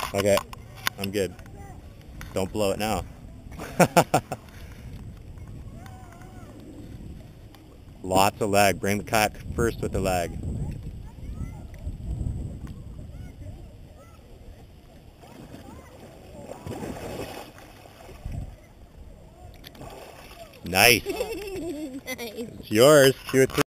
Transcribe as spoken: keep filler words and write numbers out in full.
Okay, I'm good. Don't blow it now. Lots of lag. Bring the kayak first with the lag. Nice. Nice. It's yours. Two or three.